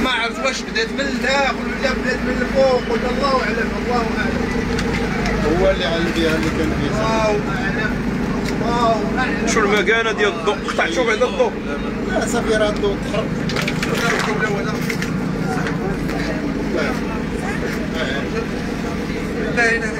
عرفت واش بدات من الداخل ولا بدات من الفوق ولا الله اعلم. الله اعلم. هو اللي علم بها اللي كان فيه. الله اعلم. الله اعلم. شو المكانه ديال الضوء؟ قطعتو بعد الضوء؟ لا صافي راه الضوء تحرك. لا هنا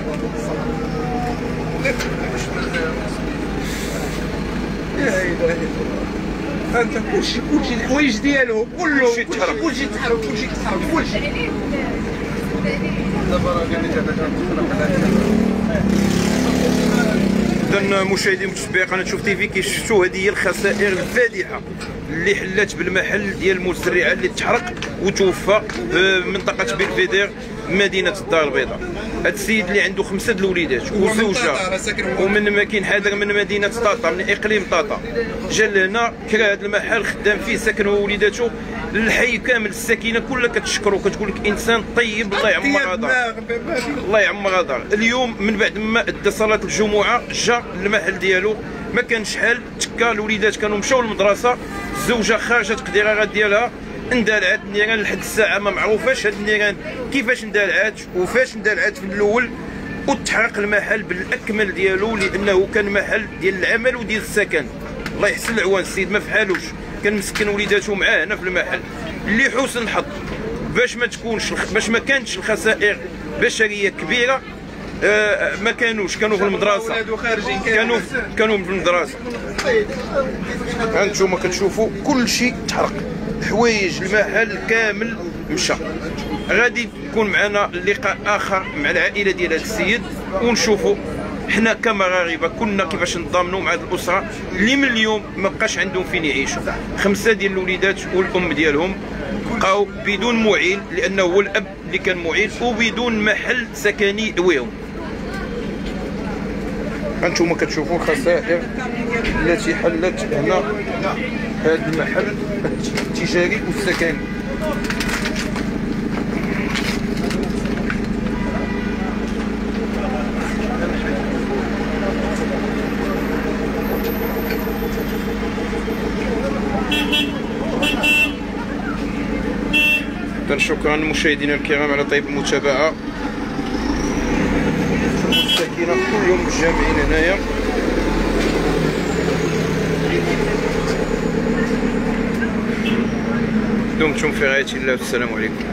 لا اله الا الله. انت كلشي الحوايج ديالو كلشي تحرك كلشي تحرك كلشي تحرك كلشي. دابا راه قال لي إذا مشاهدي متابعي قناة شوف تيفي كي شفتوا هذه هي الخسائر الفادحة اللي حلات بالمحل ديال المزرعة اللي تحرق وتوفى في منطقة بلفيدير مدينة الدار البيضاء. هذا السيد اللي عنده 5 الوليدات وزوجة ومن مكين حاضر من مدينة طاطا من إقليم طاطا، جا لهنا كرا هذا المحل خدام فيه ساكن هو ووليداته. الحي كامل الساكنه كلها كتشكرو كتقول لك انسان طيب الله يعمر دار. الله يعمر دار. اليوم من بعد ما ادى صلاه الجمعه جا المحل ديالو ما كان شحال تكا، الوليدات كانوا مشاو للمدرسه، الزوجه خرجت قديرات ديالها اندلعت النيران لحد الساعه ما معروفاش هاد النيران كيفاش اندلعات وفاش اندلعات في الاول، وتحرق المحل بالاكمل ديالو لانه كان محل ديال العمل وديال السكن. الله يحسن العوان السيد ما فحالوش، كان مسكن وليداتو معاه هنا في المحل. اللي حسن الحظ باش ما كانتش الخسائر بشريه كبيره ما كانوا في المدرسه، كانوا في المدرسه. هانتوما كتشوفوا كل شيء تحرق، حوايج المحل كامل مشى. غادي يكون معنا لقاء اخر مع العائله ديال هذا السيد ونشوفوا حنا كمغاربه كنا كيفاش نضامنوا مع هذه الاسره اللي من اليوم ما بقاش عندهم فين يعيشوا. 5 ديال الوليدات والام ديالهم بقاو بدون معين لانه هو الاب اللي كان معين وبدون محل سكني يأويهم. هانتوما كتشوفوا الخسائر التي حلت هنا هذا المحل التجاري والسكني. شكرا مشاهدينا الكرام على طيب المتابعه. الساكنه كلهم متجمعين هنايا. دمتم في رعاية الله والسلام عليكم.